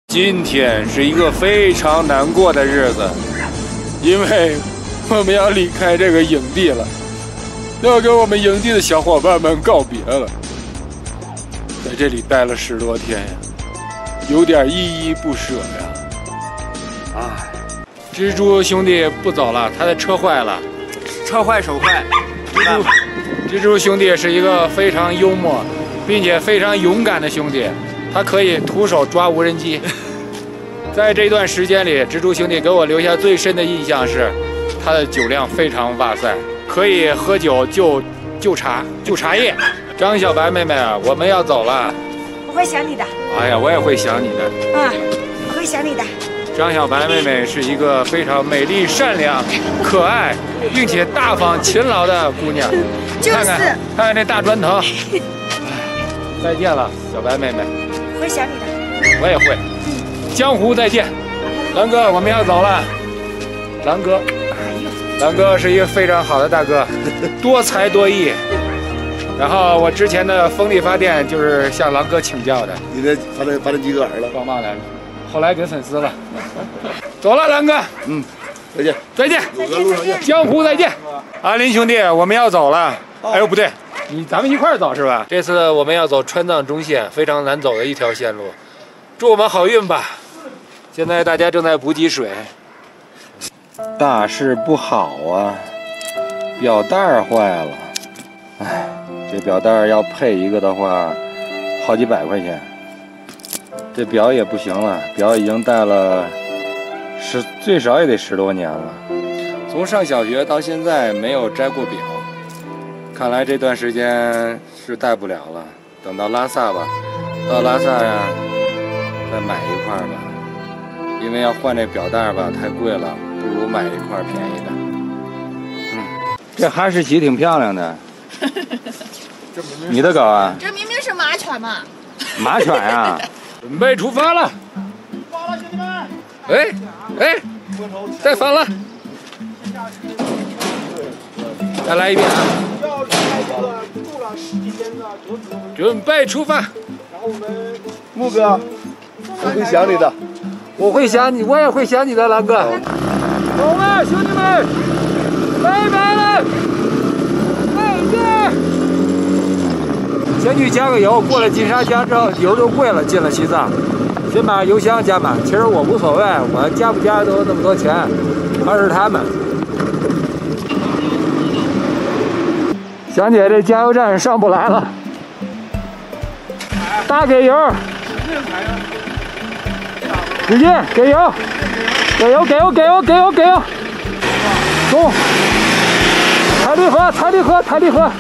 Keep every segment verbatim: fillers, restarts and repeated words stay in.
今天是一个非常难过的日子，因为我们要离开这个营地了，要跟我们营地的小伙伴们告别了。在这里待了十多天呀，有点依依不舍呀。哎，蜘蛛兄弟不走了，他的车坏了， 车坏手快。 蜘蛛，蜘蛛兄弟是一个非常幽默，并且非常勇敢的兄弟。 他可以徒手抓无人机。在这段时间里，蜘蛛兄弟给我留下最深的印象是，他的酒量非常哇塞，可以喝酒就就茶就茶叶。张小白妹妹，我们要走了。 我会想你的。 哎呀，我也会想你的。 啊，我会想你的。 张小白妹妹是一个非常美丽、善良、可爱，并且大方、勤劳的姑娘。 就是。 看看，看看这大砖头。再见了，小白妹妹。 我会想你的， 我也会。江湖再见，狼哥，我们要走了。狼哥，狼哥是一个非常好的大哥，多才多艺。然后我之前的风力发电就是向狼哥请教的。 你的发电发电机搁哪儿了？ 棒棒的，后来给粉丝了。走了，狼哥。嗯， 再见， 再见， 再见，再见。 江湖再见。阿林兄弟，我们要走了。哎呦，不对。 你咱们一块儿走是吧？这次我们要走川藏中线，非常难走的一条线路，祝我们好运吧！现在大家正在补给水。大事不好啊，表带坏了。哎，这表带要配一个的话，好几百块钱。这表也不行了，表已经戴了十，最少也得十多年了。从上小学到现在没有摘过表。 看来这段时间是戴不了了，等到拉萨吧，到拉萨呀，再买一块吧，因为要换这表带吧，太贵了，不如买一块便宜的。嗯，这哈士奇挺漂亮的，你的狗啊？ 这明明是马犬嘛！ 马犬呀！准备出发了！ 出发了，兄弟们！ 哎哎，再翻了！再来一遍啊！ 准备出发。然后我们木哥，我会想你的， 我会想你，我也会想你的，狼哥。走了，兄弟们，拜拜了，再见。先去加个油，过了金沙江之后，油就贵了，进了西藏，先把油箱加满。其实我无所谓，我加不加都那么多钱，还是他们。 祥姐，这加油站上不来了，大给油，使劲给油，给油，给油，给油，给油，给油，冲！踩离合，踩离合，踩离合！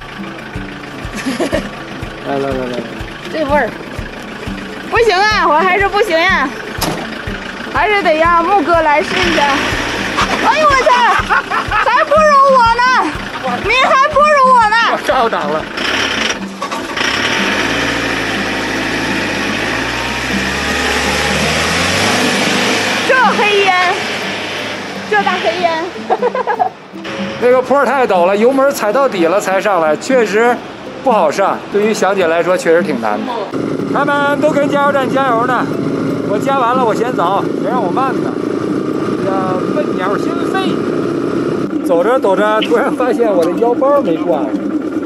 来来来来， 这味儿不行啊，我还是不行呀，还是得让木哥来试一下。哎呦我去，还不如我呢！ 你还不如我呢！ 照挡了。 这黑烟，这大黑烟。 那个坡太陡了，油门踩到底了才上来，确实不好上。对于祥姐来说，确实挺难的。他们都跟加油站加油呢，我加完了，我先走，别让我慢呢。叫笨鸟先飞。 走着走着，突然发现我的腰包没挂上，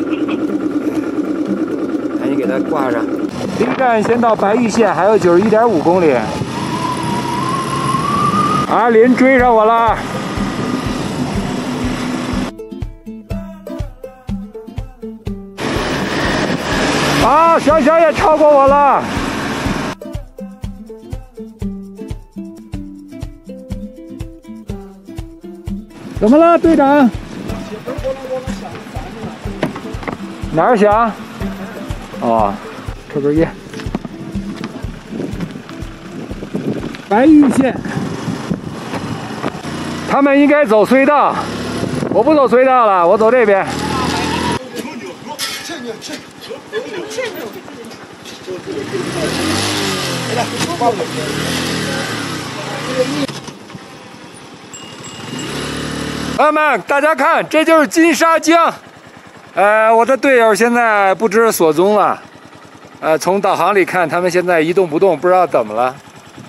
赶紧给它挂上。第一站先到白玉县，还有九十一点五公里。阿林追上我了。啊，小小也超过我了。 怎么了，队长？哪儿响？哦，抽根烟。白玉县，他们应该走隧道，我不走隧道了，我走这边。朋友们，大家看，这就是金沙江。呃，我的队友现在不知所踪了。呃，从导航里看，他们现在一动不动，不知道怎么了。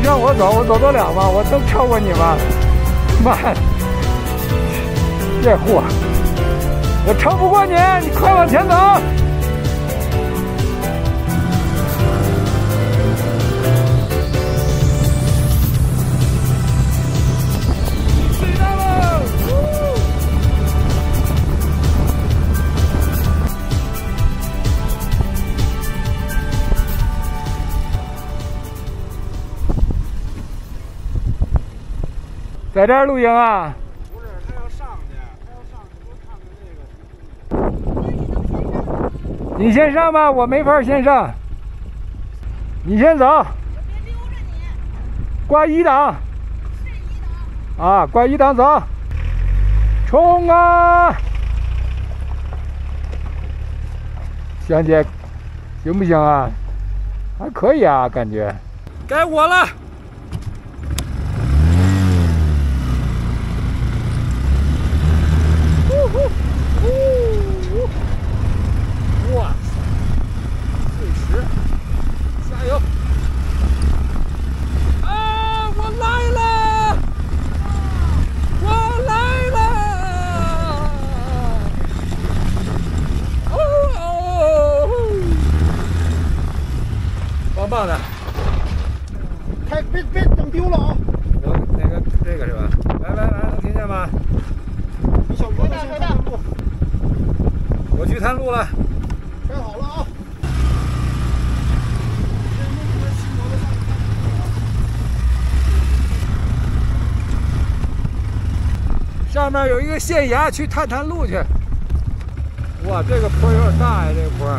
你让我走，我走得了吗？我能超过你吗？妈，这货，我超不过你，你快往前走。水到了！在这儿露营啊？ 不是，他要上去，他要上去，多看看那个。 你先上吧，我没法先上。你先走。 别溜着你。 挂一档。 是一档。 啊，挂一档走。冲啊！香姐，行不行啊？还可以啊，感觉。该我了。哇塞，碎石，加油！啊，我来了，我来了！哦，棒棒的。 开，别别整丢了啊！ 我那个这个是吧？来来来，能听见吗？ 你小哥先探探路。 我去探路了。 开好了啊！ 上面有一个县衙，去探探路去。哇，这个坡有点大呀，这个坡。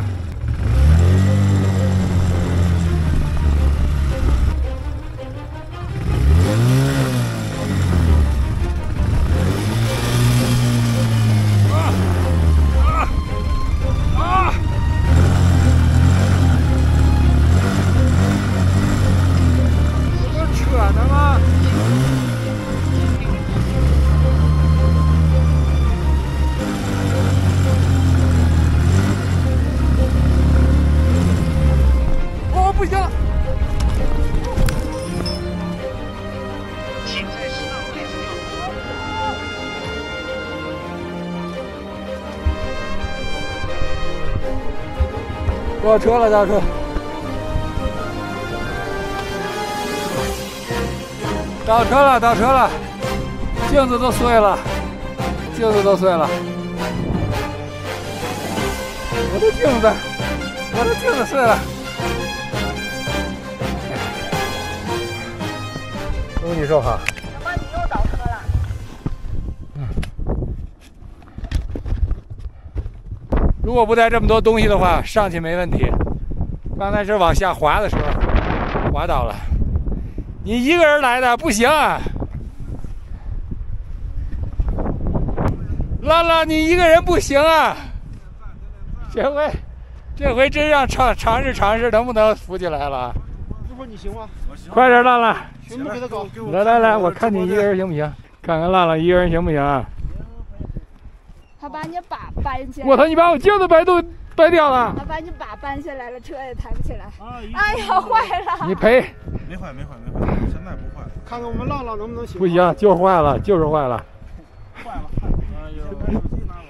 倒车了，倒车！倒车了，倒车了！镜子都碎了，镜子都碎了！我的镜子，我的镜子碎了！恭喜收好。 小妈，你又倒车了。 如果不带这么多东西的话，上去没问题。刚才是往下滑的时候滑倒了。你一个人来的不行啊，浪浪，你一个人不行啊。这回，这回真让尝尝试尝试，能不能扶起来了？ 师傅，你行吗？ 快点，浪浪！ 全部给他搞。 来来来，我看你一个人行不行？看看浪浪一个人行不行啊？ 他把你把搬下来。 我操！你把我镜子掰都掰掉了。 他把你把搬下来了，车也抬不起来。哎呀，坏了！ 你赔。 没坏，没坏，没坏，现在不坏。 看看我们浪浪能不能行？ 不行，就是坏了，就是坏了。 坏了，坏了！哎呦，把手机拿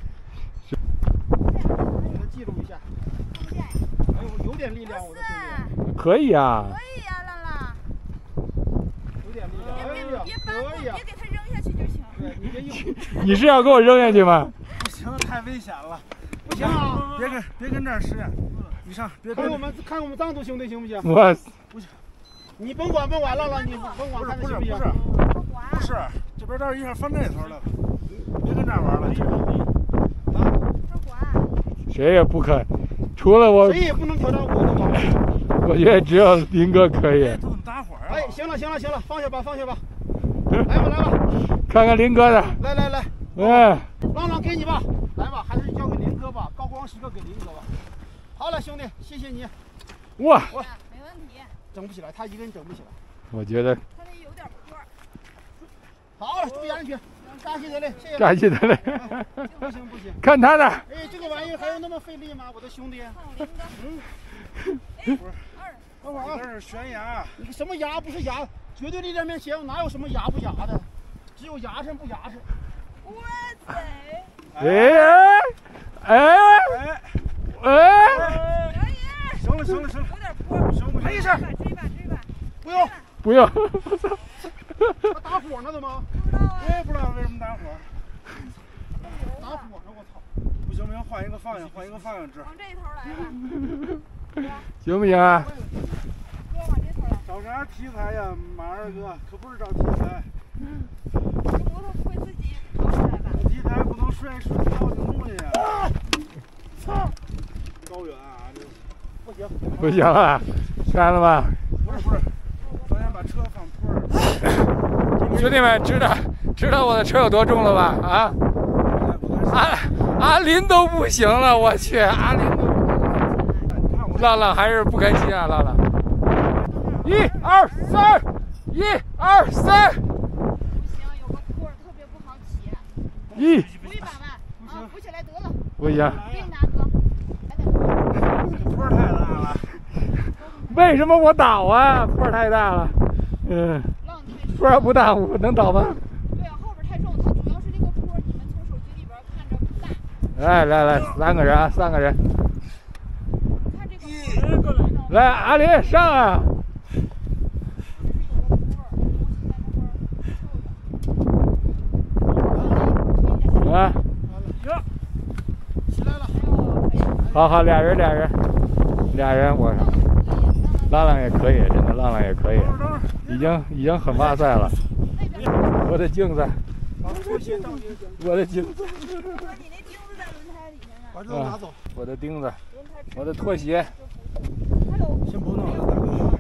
我。 给他记录一下。哎呦，有点力量，我的兄弟。 可以啊。 可以呀，浪浪。 有点力量。哎呀， 别搬过，别给他扔下去就行。 对，你别硬。 你是要给我扔下去吗？ 不行，太危险了。 不行啊！ 别跟别跟这儿使，你上，别看我们看我们藏族兄弟行不行？ 我不行， 你甭管甭管，浪浪你甭管看他行不行？ 不是，这边道一下翻这头了，别跟这儿玩了。 啊， 这管。 谁也不肯，除了我， 谁也不能挑战我的王牌。 我觉得只有林哥可以。 都能打会儿啊！ 哎，行了行了行了，放下吧放下吧，来吧来吧， 看看林哥的。 来来来， 嗯， 浪浪给你吧，来吧，还是交给林哥吧，高光时刻给林哥吧。好了，兄弟，谢谢你。 哇， 没问题。 整不起来，他一个人整不起来。 我觉得他得有点坡。 好了，注意安全，感谢得嘞，谢谢。 感谢他嘞。 不行不行， 看他的。 哎，这个玩意还有那么费力吗，我的兄弟？ 看我林哥。 嗯。哎， 等会儿啊， 这是悬崖。 你什么崖不是崖？绝对力量面前哪有什么崖不崖的？只有崖碜不崖碜。 哇塞！ 哎哎哎！ 行了行了行了， 有点坡， 行不没事， 追吧追吧。 不用不用。 他打火呢，怎么？ 我也不知道为什么打火。 打火呢，我操！ 不行不行，换一个方向，换一个方向指。 往这头来吧。 行不行啊？ 哥，往这头来。 找啥题材呀，马二哥？可不是找题材。 这摩托不会自己跑出来吧？ 题材不能摔摔掉就木的呀。操！高远啊，这不行， 不行了，删了吧。 不是不是，昨天把车放坡上。 兄弟们，知道知道我的车有多重了吧？啊，阿阿林都不行了，我去，阿林都不行。浪浪还是不开心啊，浪浪。一二三，一二三。 不行，有个坡特别不好起。 一。 扶一把吧，啊，扶起来得了。 不行。 给你拿哥。 这坡太大了。 为什么我倒啊？坡太大了。嗯。坡不大，我能倒吗？ 对啊，后边太重，它主要是这个坡，你们从手机里边看着不大。 来来来，三个人啊，三个人。 看这个坡。 来，阿林上啊！啊！ 起来了。 好好，俩人俩人，俩人我上。浪浪也可以，真的浪浪也可以，已经已经很哇塞了。我的镜子，我的镜子， 你那钉子在轮胎里面呢。 把这都拿走。 我的钉子，我的拖鞋。 先不弄了，大哥。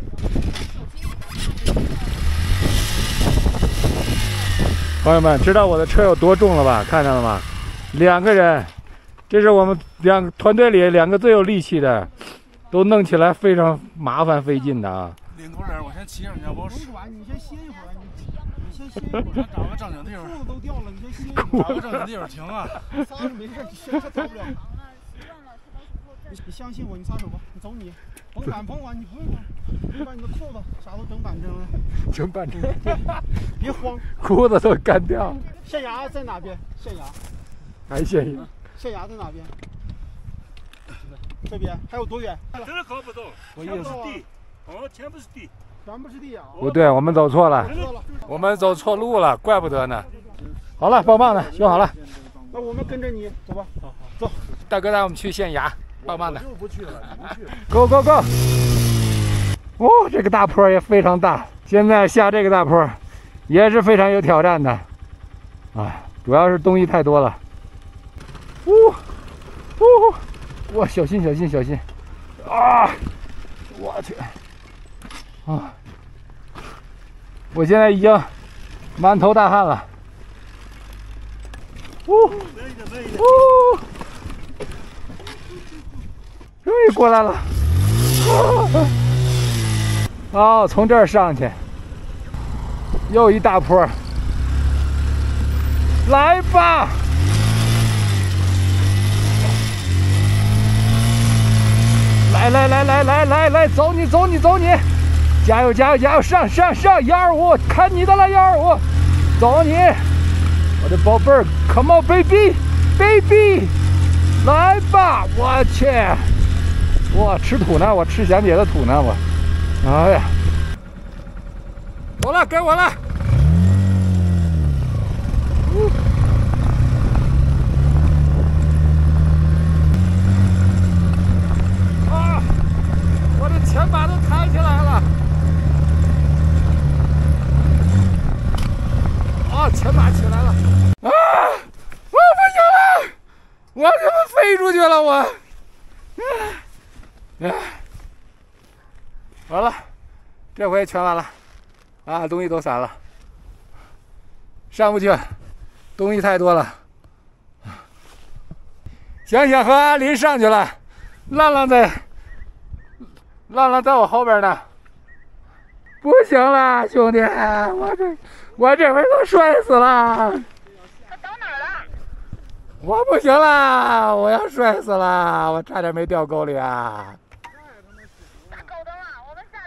朋友们，知道我的车有多重了吧？看到了吗？两个人，这是我们两个团队里两个最有力气的。都弄起来非常麻烦费劲的啊！ 领口点，我先骑上去，要不我不管，你先歇一会儿，你你先歇一会儿， 找个正经地方。 裤子都掉了，你先歇一会儿。 找个正经地方停啊！ 撒着没事，你这这走不了。你你相信我，你撒手吧，你走你，甭管甭管，你不用管，你把你的裤子啥都整板正了， 整板正， 别慌， 裤子都干掉。 县衙在哪边？县衙， 还县衙？ 县衙在哪边？这边还有多远？ 真的搞不懂，全部是地，哦，全部是地， 全部是地啊！ 不对，我们走错了，我们走错路了，怪不得呢。好了，棒棒的，修好了。 那我们跟着你走吧。好好走。 大哥带我们去县衙，棒棒的。 就不去了，不去。 Go go go！ 哦，这个大坡也非常大，现在下这个大坡也是非常有挑战的。啊，主要是东西太多了。呜、哦，呜、哦。哇，小心小心小心！啊，我去！啊，我现在已经满头大汗了。呜、哦，呜、哦，终于过来了。好、哦，从这儿上去，又一大坡。来吧！来来来来来来来，走你走你走你，加油加油加油，上上上，幺二五，看你的了，幺二五，走你，我的宝贝儿 ，Come on baby baby， 来吧，我去，我吃土呢，我吃祥姐的土呢，我，哎呀，我了，该我了。呜前把都抬起来了，啊，前把起来了，啊，我不行了，我他妈飞出去了，我，哎，完了，这回全完了，啊，东西都散了，上不去，东西太多了，想想和阿林上去了，浪浪在。浪浪在我后边呢，不行了，兄弟，我这我这回都摔死了。 他倒哪儿了？ 我不行了，我要摔死了，我差点没掉沟里啊。 大狗灯啊，我们下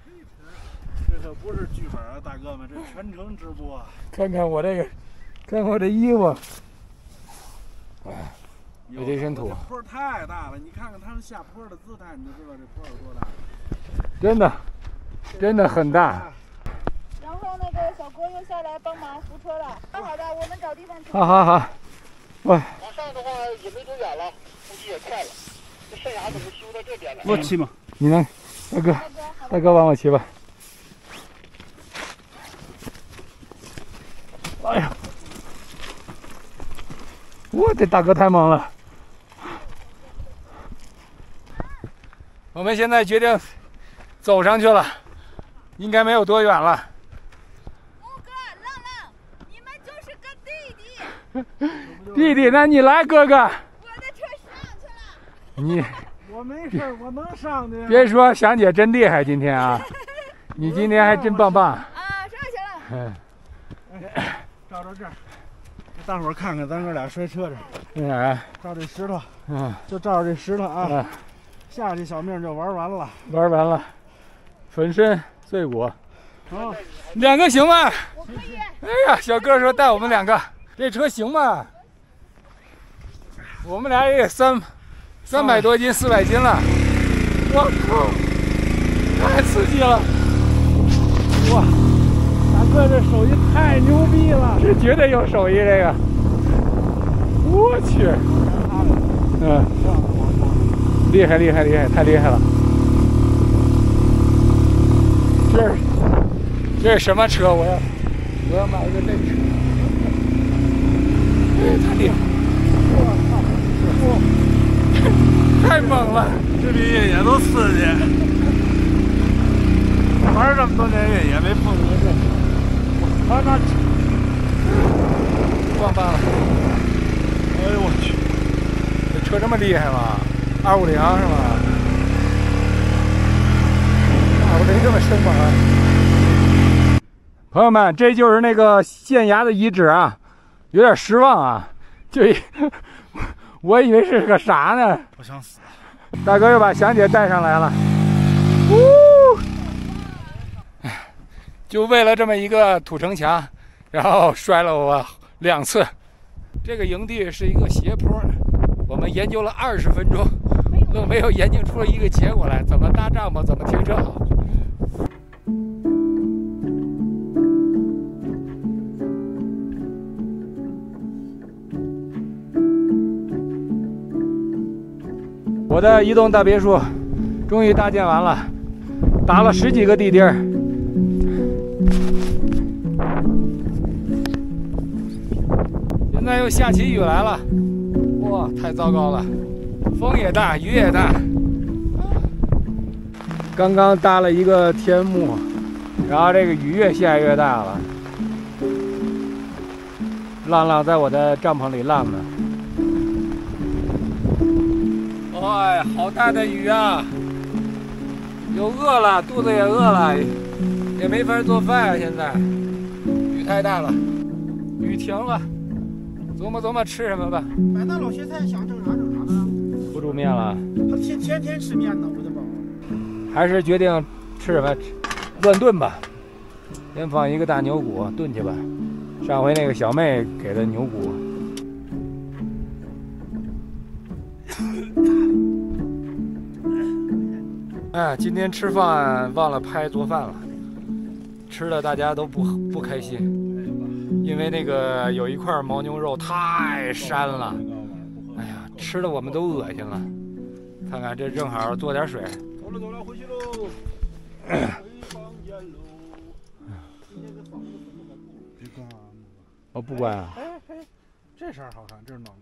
这可不是剧本啊，大哥们，这全程直播。 看看我这个，看看我这衣服，哎，有这身土。 这坡太大了，你看看他们下坡的姿态，你就知道这坡有多大。 真的，真的很大。 然后那个小哥又下来帮忙扶车了。好好的，我们找地方。 好好好，喂。 往上的话也没多远了，估计也快了。这山崖怎么修到这边了？ 我骑嘛， 你能，大哥，大哥帮我骑吧。哎呀，我这大哥太猛了。我们现在决定走上去了，应该没有多远了。 木哥、浪浪，你们就是个弟弟。 弟弟，那你来，哥哥。 我的车上去了。 你， 我没事，我能上去。 别说，祥姐真厉害，今天啊，你今天还真棒棒。 啊，上去了。 嗯。 照着这儿，大伙儿看看咱哥俩摔车这。 哪儿？ 照这石头， 嗯， 就照着这石头啊。 嗯， 下去小命就玩完了。 玩完了，粉身碎骨。 啊， 两个行吗？ 我可以。 哎呀，小哥说带我们两个，这车行吗？我们俩也三三百多斤、四百斤了。我靠，太刺激了！哇！ 大哥这手艺太牛逼了， 这绝对有手艺，这个，我去，嗯，厉害厉害厉害，太厉害了！这是这是什么车？我要我要买一个这车，哎，太厉害！我操，太猛了！ 这比越野都刺激。玩这么多年越野没碰过这。他那棒棒了！ 哎呦我去， 这车这么厉害吗？二五零是吗？二五零这么生猛啊！朋友们，这就是那个县衙的遗址啊，有点失望啊！就我以为是个啥呢？ 我想死。 大哥又把祥姐带上来了，呜！就为了这么一个土城墙，然后摔了我两次。这个营地是一个斜坡，我们研究了二十分钟，都没有研究出一个结果来，怎么搭帐篷，怎么停车好。我的移动大别墅终于搭建完了，打了十几个地钉儿。现在又下起雨来了，哇，太糟糕了，风也大，雨也大。刚刚搭了一个天幕，然后这个雨越下越大了。浪浪在我的帐篷里浪呢。哎，好大的雨啊！又饿了，肚子也饿了，也没法做饭啊！现在雨太大了，雨停了。琢磨琢磨吃什么吧。 买那老咸菜想整啥整啥呢？ 不煮面了。 他天天天吃面呢，我的宝。 还是决定吃什么？乱炖吧。先放一个大牛骨炖去吧。上回那个小妹给的牛骨。哎，今天吃饭忘了拍做饭了，吃的大家都不不开心。因为那个有一块牦牛肉太膻了，哎呀，吃的我们都恶心了。看看这正好做点水。 走了走了，回去喽。 我不关啊。 哎哎，这色儿好看，这是暖